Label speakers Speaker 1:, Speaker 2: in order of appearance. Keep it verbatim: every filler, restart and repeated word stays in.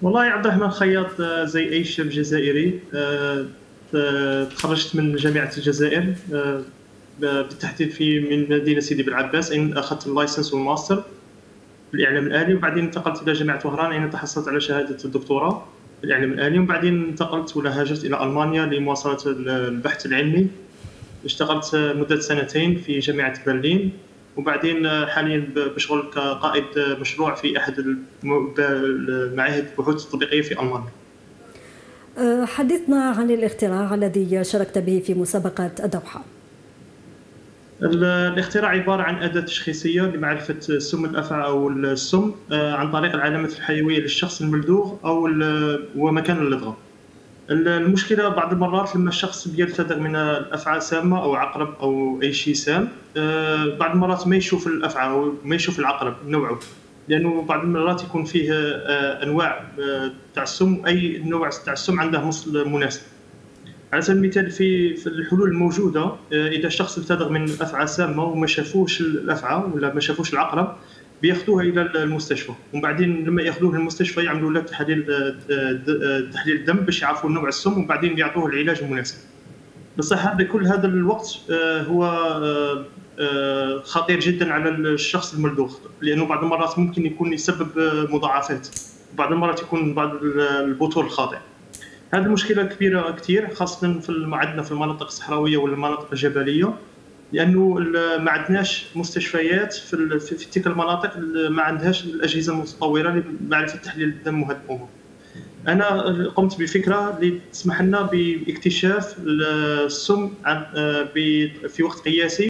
Speaker 1: والله عبد الرحمن خياط آه، زي أي شاب جزائري آه، ت- تخرجت من جامعة الجزائر آه، ب- بالتحديد في من مدينة سيدي بالعباس، أين أخذت اللايسنس والماستر في الإعلام الآلي. وبعدين انتقلت إلى جامعة وهران أين تحصلت على شهادة الدكتوراه في الإعلام الآلي. وبعدين انتقلت ولا هاجرت إلى ألمانيا لمواصلة ال- البحث العلمي. اشتغلت مدة سنتين في جامعة برلين. وبعدين حاليا ب- بشغل كقائد مشروع في أحد الم- المعاهد البحوث التطبيقية في ألمانيا.
Speaker 2: أه، حدثنا عن الاختراع الذي شاركت به في مسابقة الدوحة.
Speaker 1: ال- الاختراع عبارة عن أداة تشخيصية لمعرفة سم الأفعى أو السم آه، عن طريق العلامات الحيوية للشخص الملدوغ أو ال- ومكان اللدغة. المشكلة بعض المرات لما الشخص بيلتدغ من الأفعى سامة أو عقرب أو أي شيء سام، آه، بعض المرات ما يشوف الأفعى أو ما يشوف العقرب نوعه، لأنه بعض المرات يكون فيه آه، أنواع آه، تاع السم، أي نوع تاع السم عنده مصل مناسب. على سبيل المثال في في الحلول الموجوده، آه، اذا الشخص ابتدغ من افعى سامه وما شافوش الافعى ولا ما شافوش العقرب، بياخذوها الى المستشفى. ومن بعدين لما ياخذوه للمستشفى يعملوا له تحليل آه، آه، تحليل الدم باش يعرفوا نوع السم، وبعدين يعطوه العلاج المناسب. بصح هذا كل هذا الوقت آه، هو آه، آه، خطير جدا على الشخص الملدوغ، لانه بعض المرات ممكن يكون يسبب آه، مضاعفات، بعض المرات يكون بعض البطول الخاطئ. هذه المشكلة كبيرة كثير، خاصة في عندنا في المناطق الصحراوية ولا المناطق الجبلية، لأنه ما عندناش مستشفيات في في تلك المناطق، ما عندهاش الأجهزة المتطورة لمعرفة تحليل الدم وهذه الأمور. أنا قمت بفكرة اللي تسمح لنا باكتشاف السم في وقت قياسي